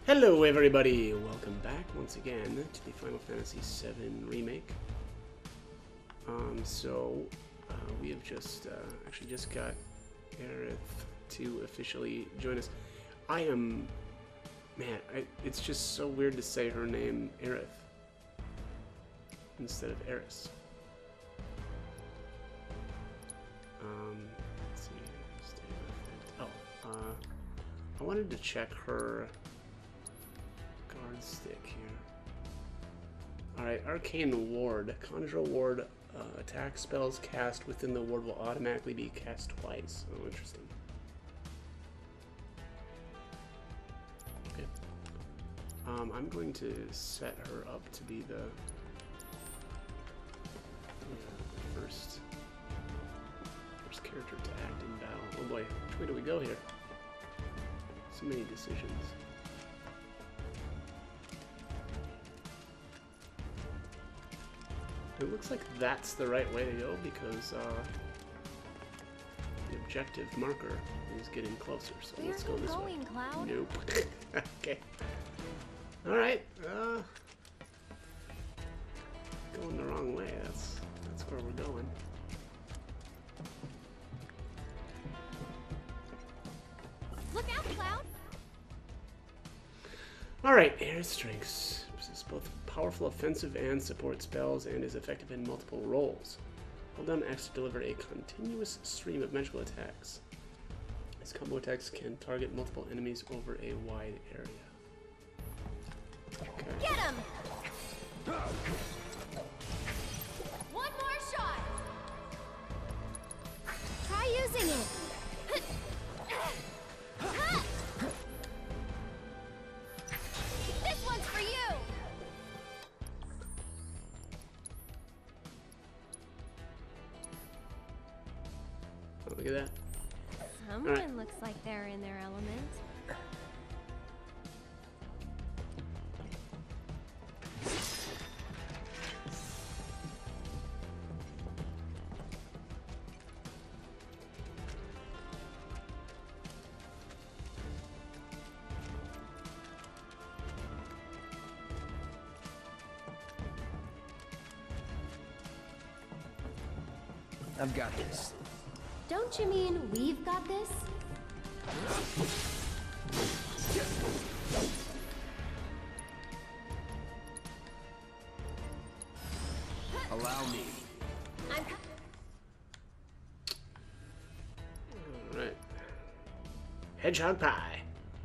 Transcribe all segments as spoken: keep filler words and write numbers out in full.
Hello everybody, welcome back once again to the Final Fantasy seven Remake. Um, so, uh, we have just, uh, actually just got Aerith to officially join us. I am, man, I, it's just so weird to say her name Aerith instead of Eris. Um, let's see, state of effect. Oh, uh, I wanted to check her guard stick here. Alright, Arcane Ward. Conjure Ward uh, attack spells cast within the ward will automatically be cast twice. Oh, interesting. Okay. Um, I'm going to set her up to be the, the first, first character to act in battle. Oh boy, which way do we go here? So many decisions. It looks like that's the right way to go because uh, the objective marker is getting closer. So Where let's go this going, way. Cloud? Nope. Okay. All right. Uh, going the wrong way. That's that's where we're going. Look out, Cloud! All right. Air strengths. This is both powerful offensive and support spells and is effective in multiple roles. Hold down X to deliver a continuous stream of magical attacks. These combo attacks can target multiple enemies over a wide area. Okay. Get him! One more shot! Try using it! This one's for you! Oh, look at that. Someone right. looks like they're in their element. I've got this. Don't you mean we've got this? Allow me. I'm Alright. Hedgehog pie.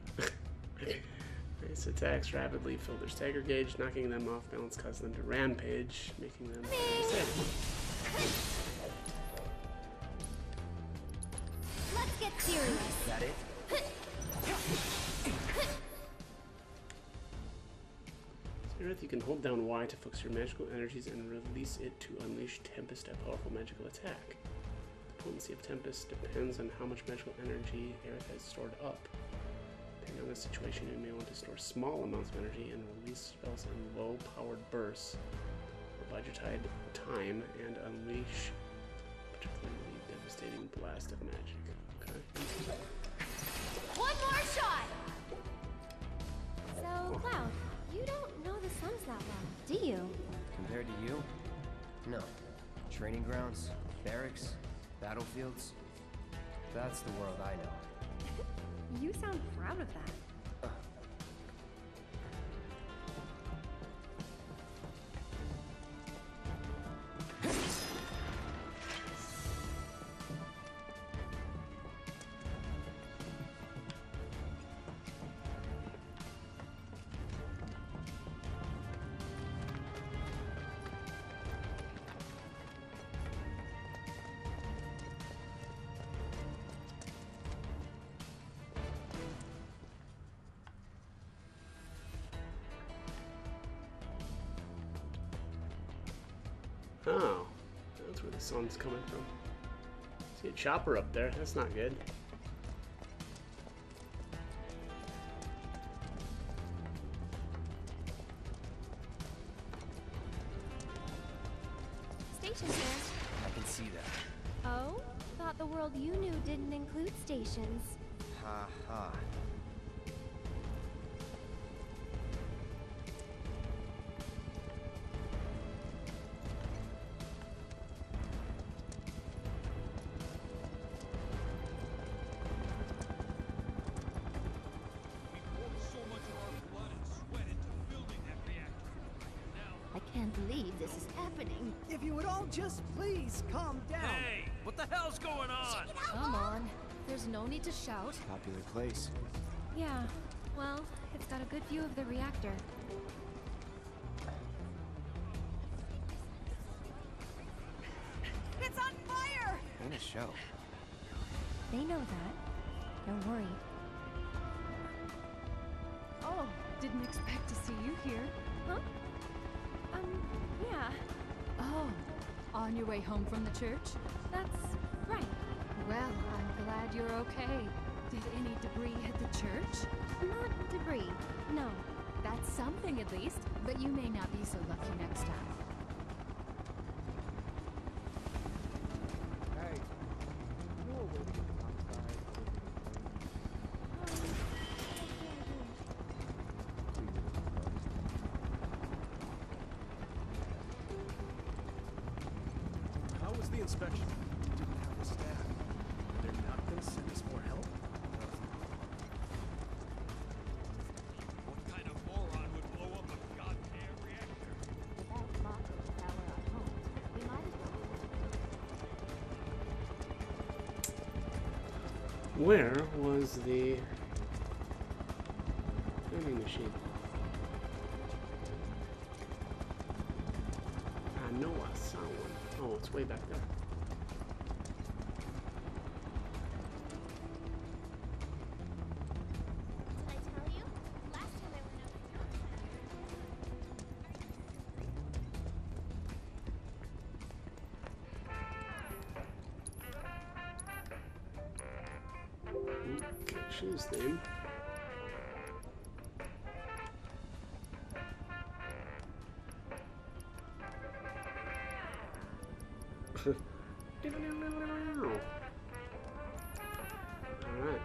This attacks rapidly fill their stagger gauge, knocking them off balance, causing them to rampage, making them disabled. Let's get serious. Is that it? Aerith, you can hold down Y to focus your magical energies and release it to unleash Tempest, a powerful magical attack. The potency of Tempest depends on how much magical energy Aerith has stored up. Depending on the situation, you may want to store small amounts of energy and release spells in low-powered bursts, or bide your tide time, and unleash a particularly devastating blast of magic. Okay. One more shot! So, Cloud, you don't know the Suns that well, do you? Compared to you? No. Training grounds, barracks, battlefields. That's the world I know. You sound proud of that. Oh, that's where the sun's coming from. See a chopper up there. That's not good. Station there. I can see that. Oh? Thought the world you knew didn't include stations. Ha ha. can't believe this is happening. If you would all just please calm down. Hey, what the hell's going on? Come on. There's no need to shout. Popular place. Yeah, well, it's got a good view of the reactor. It's on fire! Ain't a show. They know that. Don't worry. Oh, didn't expect to see you here. Huh? Um, yeah. Oh, on your way home from the church? That's right. Well, I'm glad you're okay. Did any debris hit the church? Not debris, no. That's something at least, but you may not be so lucky next time. Hey, you know a way to get outside How was the inspection? We didn't have the staff. They're not gonna send us more help? What kind of moron would blow up a goddamn reactor? The best market to power our homes. We might as well. Where was the vending machine? I know I saw one. Oh, it's way back there. Did I tell you? Last time I went Ooh, can't choose them. Alright.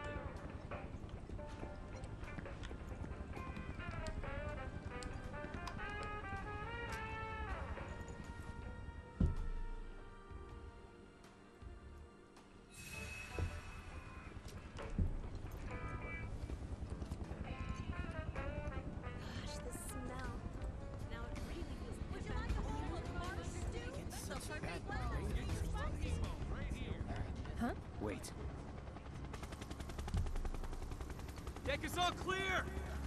Gosh, the smell. Now it really is. Would you like a whole of Mars stew? That's the perfect Huh? Wait. Deck is all clear!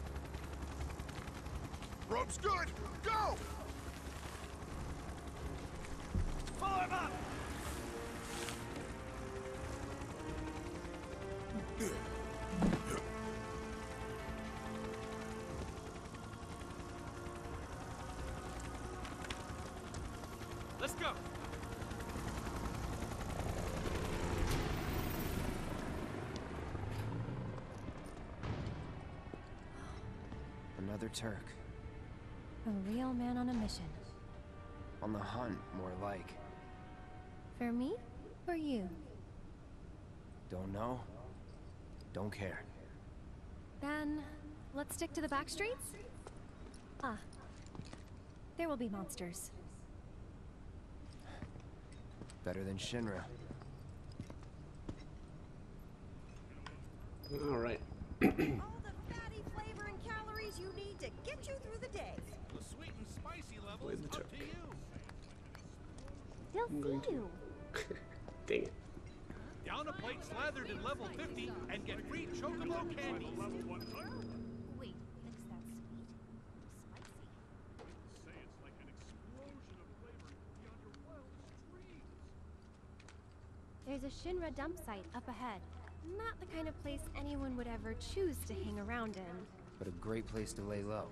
Rope's good! Go! Follow him up! Let's go! Another Turk. A real man on a mission. On the hunt, more like. For me? Or you? Don't know. Don't care. Then, let's stick to the back streets? Ah. There will be monsters. Better than Shinra. Alright. All the fatty flavor and calories you need to get you through the day. The sweet and spicy level Play is the up Turk. to you. They'll I'm going see to- you. Dang it. Down a plate slathered in level fifty and get free chocobo candies. Wait, mix that sweet? Spicy. Say it's like an explosion of flavor beyond your wildest dreams. There's a Shinra dump site up ahead. Not the kind of place anyone would ever choose to hang around in. But a great place to lay low.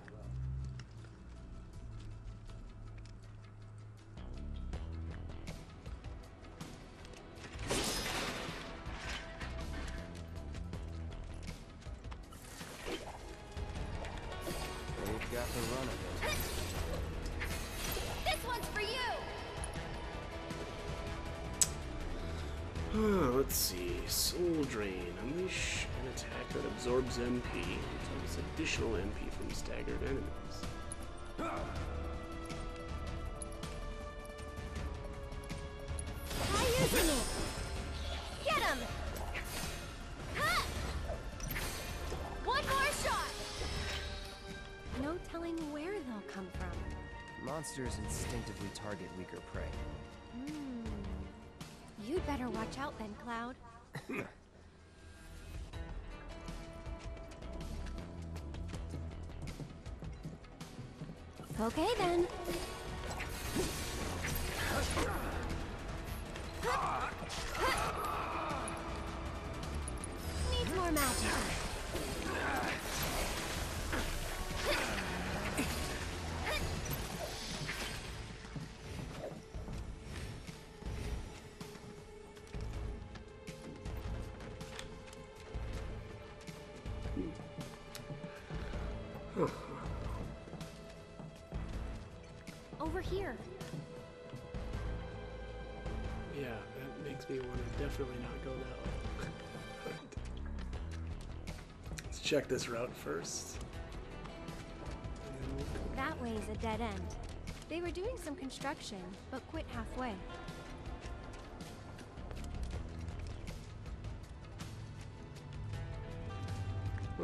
They've got the run of it. This one's for you! Ah, let's see. Soul Drain. Unleash an attack that absorbs M P. Absorbs additional M P from staggered enemies. Try using it! Get him! Ha! One more shot! No telling where they'll come from. Monsters instinctively target weaker prey. Hmm. You'd better watch out then, Cloud. Okay then. Needs more magic. Over here. Yeah, that makes me want to definitely not go that way. Let's check this route first. That way is a dead end. They were doing some construction, but quit halfway. Huh.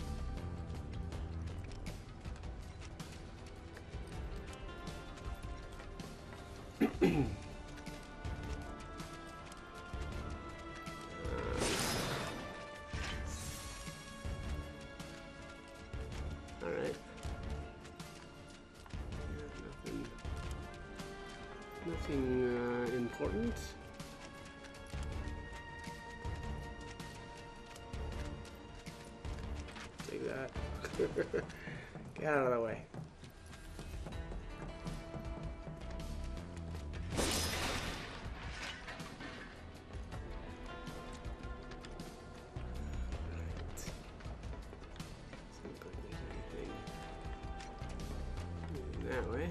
All right. Yeah, nothing. Nothing uh, important. Take that. Get out of the way. That way.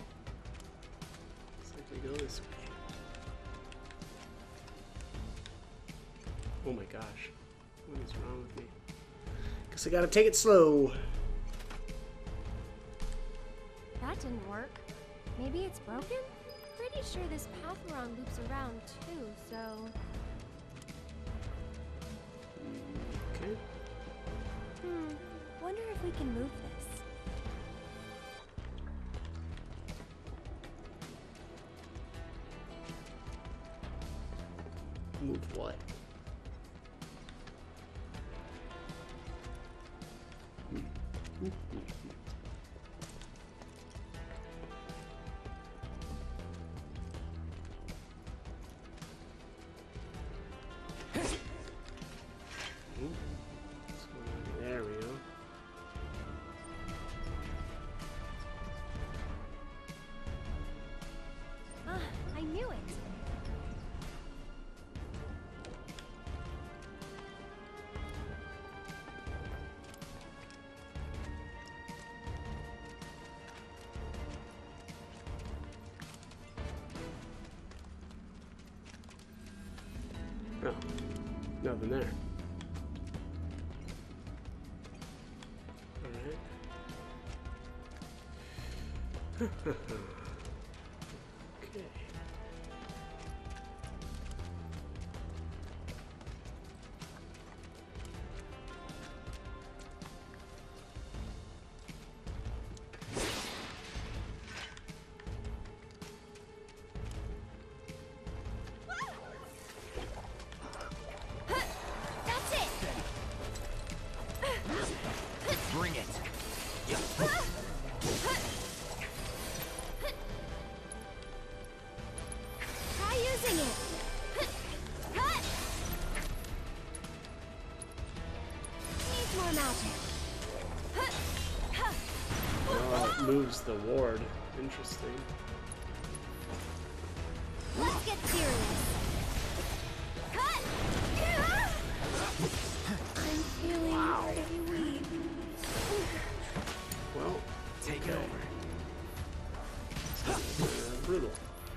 Looks like we go this way. Oh my gosh. What is wrong with me? Guess I gotta take it slow. That didn't work. Maybe it's broken? Pretty sure this path we're on loops around too, so... Okay. Hmm. Wonder if we can move this. Move what? There we go. Ah, I knew it. Oh, nothing there. All right. Okay. That's it! Bring it. Try using it! Needs more magic. Oh, it moves the ward. Interesting. Let's get serious. I'm feeling pretty weak. Well, Take it over. uh, brutal.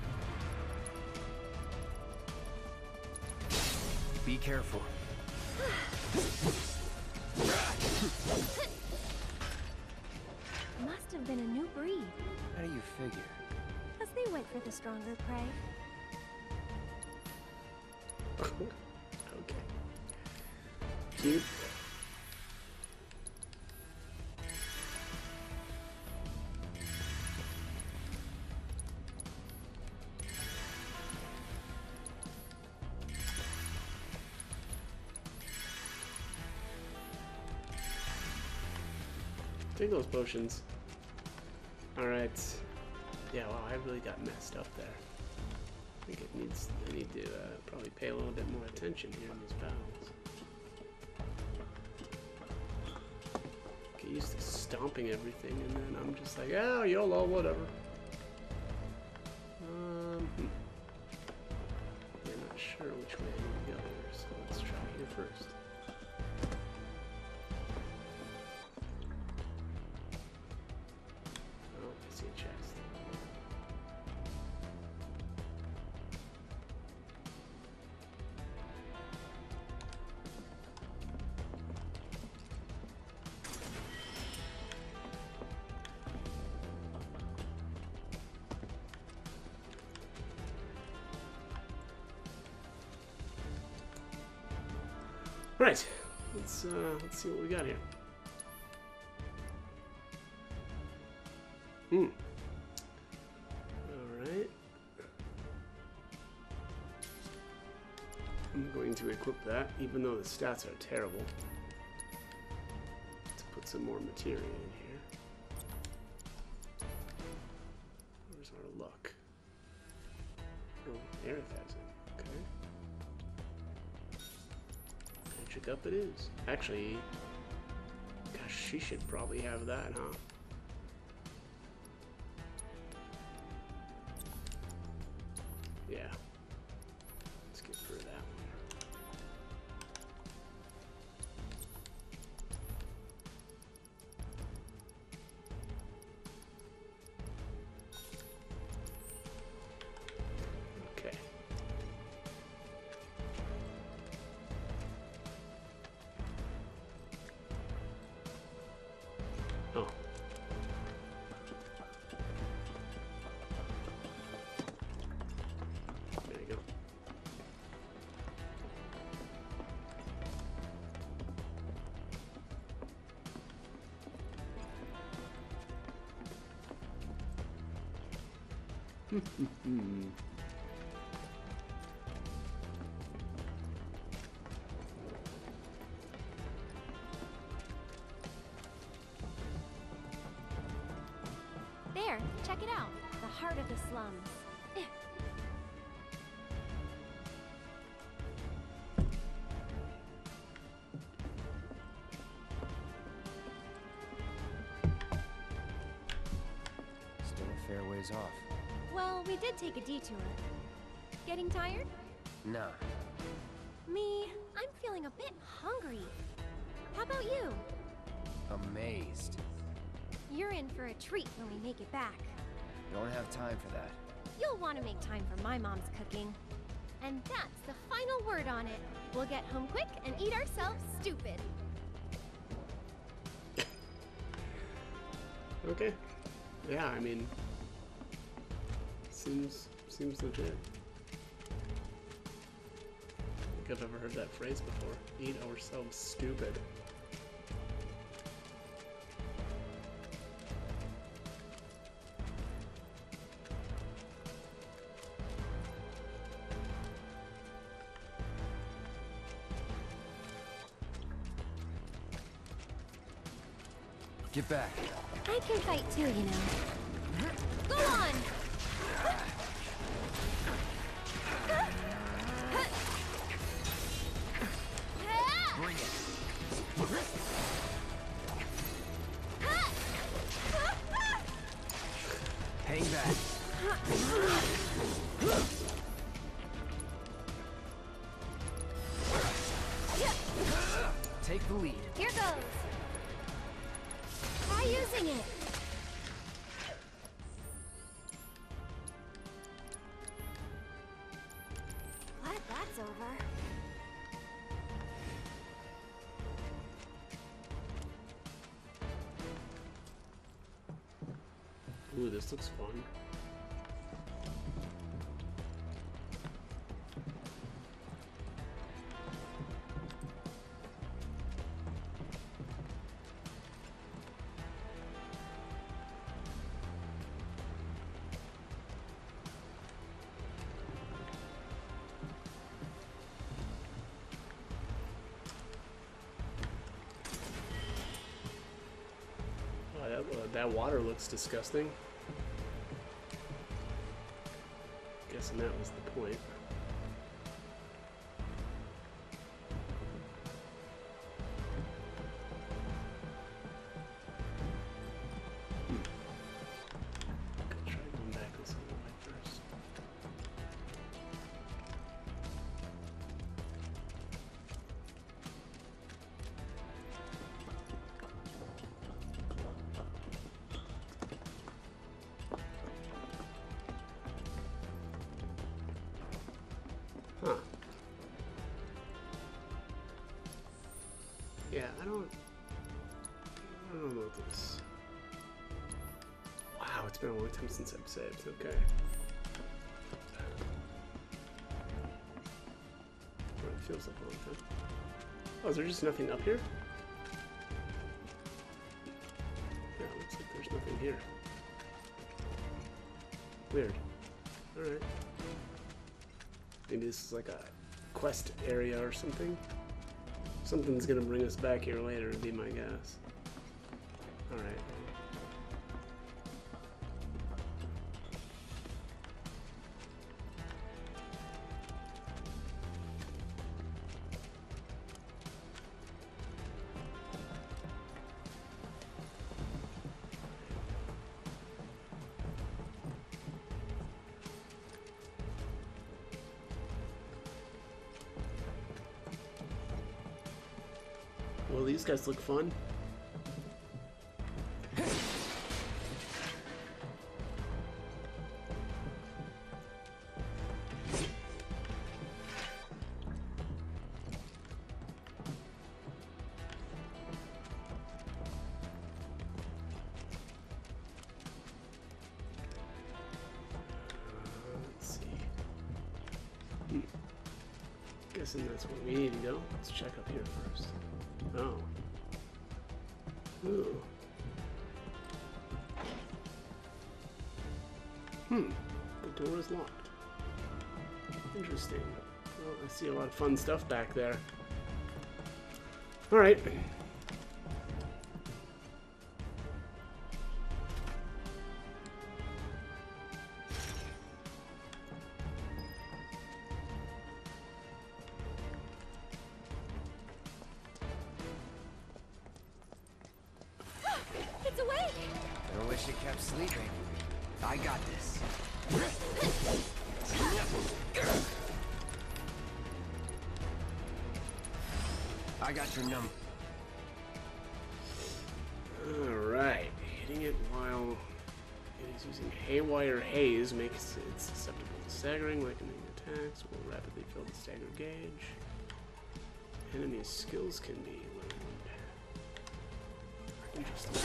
Be careful. Must have been a new breed. How do you figure? Because they went for the stronger prey. Okay. Cute. Take those potions. Alright. Yeah, wow, I really got messed up there. I think it needs, I need to uh, probably pay a little bit more attention here in these battles. Get used to stomping everything, and then I'm just like, oh, YOLO, whatever. Um, hmm. I'm not sure which way I need to go here, so let's try here first. Oh, I see a chest. Right, let's uh, let's see what we got here. Hmm. All right. I'm going to equip that, even though the stats are terrible. Let's put some more materia in here. Where's our luck? Oh, Aerith has it. Okay. Magic up it is. Actually, gosh, she should probably have that, huh? Yeah. Let's get through that one. Okay. Oh. There you go. There, check it out. The heart of the slums. Eh. Still a fair ways off. Well, we did take a detour. Getting tired? Nah. Me, I'm feeling a bit hungry. How about you? Amazed. You're in for a treat when we make it back. Don't have time for that. You'll want to make time for my mom's cooking. And that's the final word on it. We'll get home quick and eat ourselves stupid. Okay. Yeah, I mean, seems seems legit. I think I've ever heard that phrase before. Eat ourselves stupid. Get back. I can fight too, you know. Go on! Bring it. Hang back. Take the lead. Here goes. Try using it. Glad that's over. Ooh, this looks fun. that water looks disgusting. Guessing that was the point. Huh. Yeah, I don't... I don't know about this. Wow, it's been a long time since I've saved. Okay. Well, it feels like a long time. Oh, is there just nothing up here? Yeah, it looks like there's nothing here. Weird. Alright. Maybe this is like a quest area or something. Something's gonna bring us back here later, would be my guess. Alright. Well, these guys look fun. Let's see. Hmm. Guessing that's where we need to go. Let's check up here first. Oh. Ooh. Hmm. The door is locked. Interesting. Well, I see a lot of fun stuff back there. Alright. It's awake! I wish it kept sleeping. I got this. I got your number. Alright. Hitting it while it is using haywire haze makes it susceptible to staggering. Lightning attacks will rapidly fill the stagger gauge. Enemy skills can be learned. Interesting.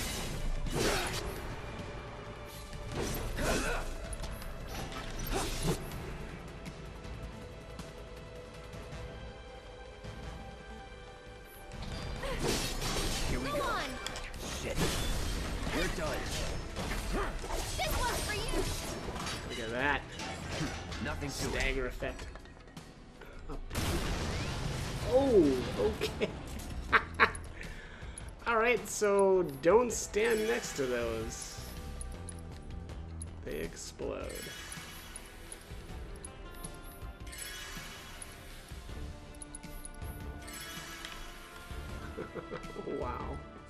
Here we Go go. on! Shit. We're done. This one's for you! Look at that. Nothing to it. Stagger effect. Up. Oh, okay. Alright, so don't stand next to those. They explode. Wow.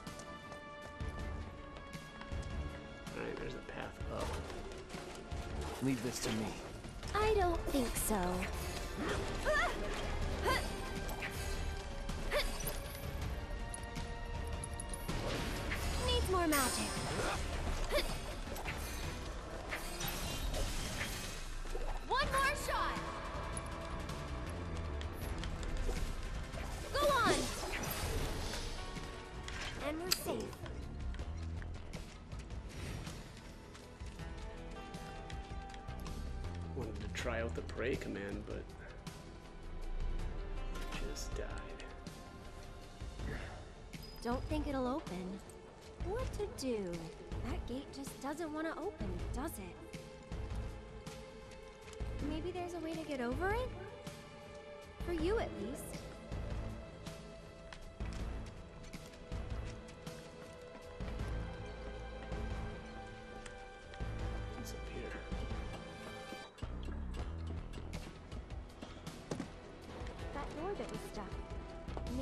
Alright, there's a path up. Leave this to me. I don't think so. Needs more magic. One more shot. Go on. And we're safe. Wanted to try out the pray command, but just died. Don't think it'll open. What to do? That gate just doesn't want to open, does it? Maybe there's a way to get over it? For you, at least.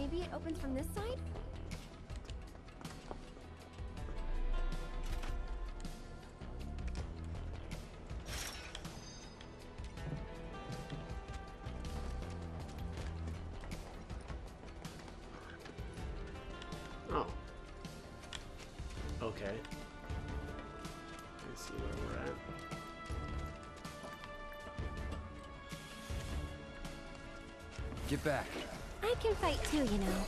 Maybe it opens from this side? Oh. Okay. Let's see where we're at. Get back. I can fight too, you know.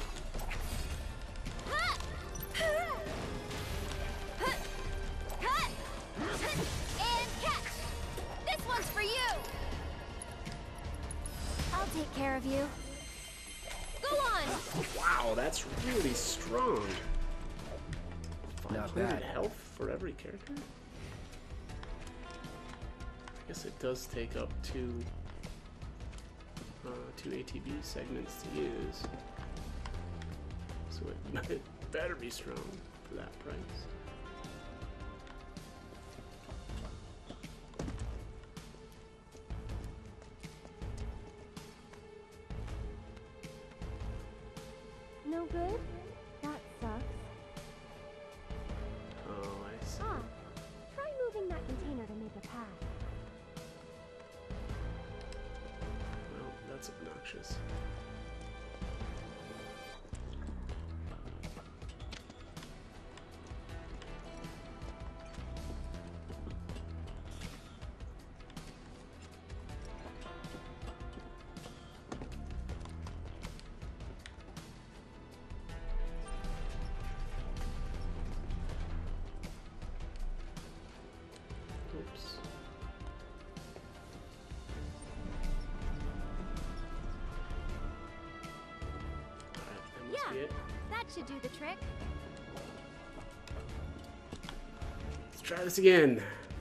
And catch! This one's for you! I'll take care of you. Go on! Wow, that's really strong. Not five hundred bad. health for every character? I guess it does take up two, uh, two A T B segments to use. So it, it better be strong for that price. No good? That sucks. Oh, I see. Ah, try moving that container to make a path. Well, that's obnoxious. Oops. Alright, that must be Yeah. it. That should do the trick. Let's try this again.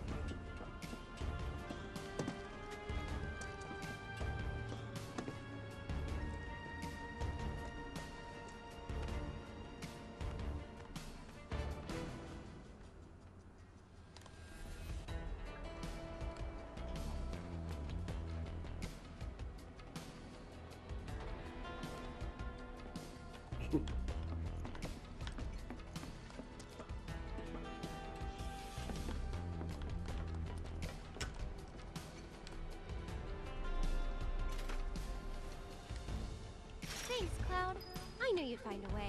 Thanks, Cloud. I knew you'd find a way.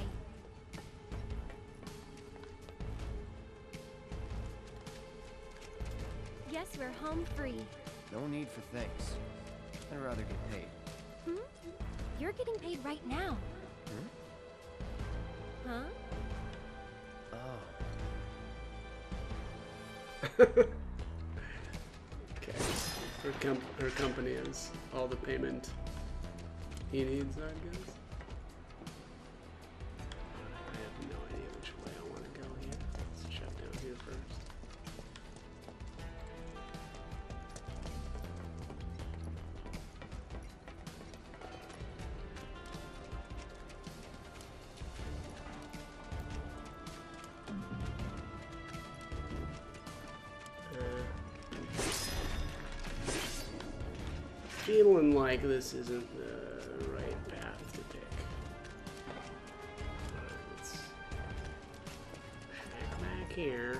Guess we're home free. No need for thanks. I'd rather get paid. Hmm? You're getting paid right now. Hmm? Huh? Oh. Okay. Her, com her company has all the payment he needs, I guess. I have no idea which way I want to go here. Let's check down here first. Feeling like this isn't the right path to take. Alright, let's check back here.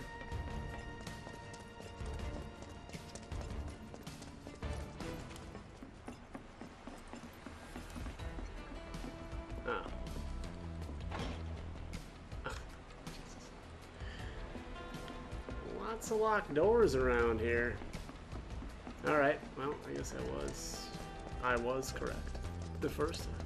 Oh. Ugh, Jesus. Lots of locked doors around here. Alright, well, I guess I was I was correct the first time.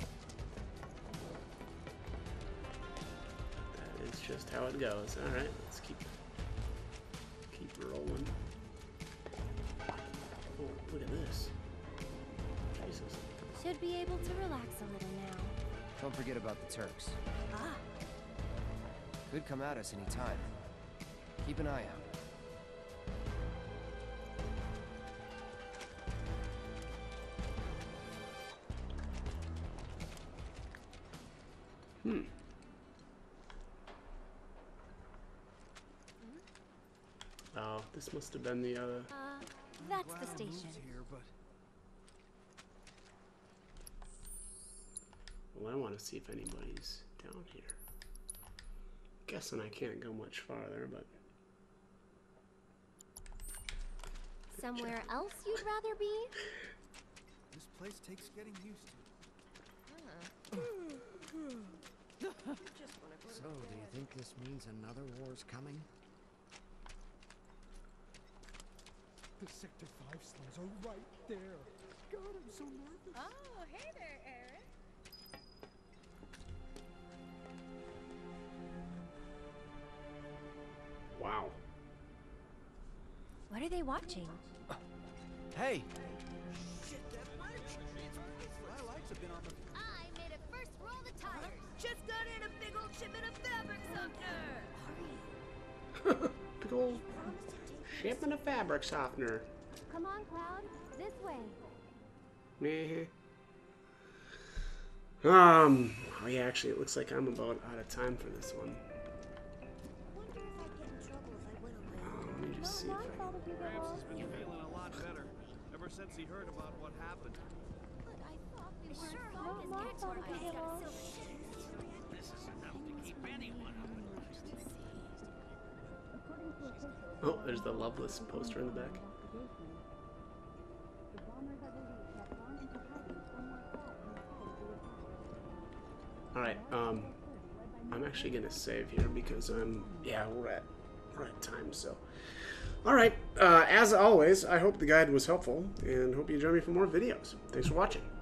That is just how it goes. Alright, let's keep keep rolling. Oh, look at this. Jesus. Should be able to relax a little now. Don't forget about the Turks. Ah, Could come at us any time. Keep an eye out. Hmm. Oh, this must have been the other. uh, that's Glad the I moved station. here, but Well, I want to see if anybody's down here. Guessing I can't go much farther, but... Somewhere else you'd rather be? This place takes getting used to. So, do you think this means another war's coming? The Sector five slums are right there. God, I'm so nervous. Oh, hey there, Eric. Wow. What are they watching? Hey! Shit, that ledge! My lights have been on the... I made it first roll the tires. Just got in a big old shipment of fabric softener. Big old shipment of fabric softener. Come on, Cloud. This way. Meh. Um, oh yeah, actually, it looks like I'm about out of time for this one. Wonder if I'd get in trouble if I went on my Um, let me just see if I can... Gramps has been feeling a lot better ever since he heard about what happened. But I thought we were Sure, focused. no, no, That's where no, I no, got no. silver shit. This is enough to keep anyone up. Oh, there's the Loveless poster in the back. Alright, um, I'm actually gonna save here because I'm, yeah, we're at, we're at time, so. Alright, uh, as always, I hope the guide was helpful, and hope you join me for more videos. Thanks for watching.